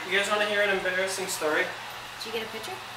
You guys want to hear an embarrassing story? Did you get a picture?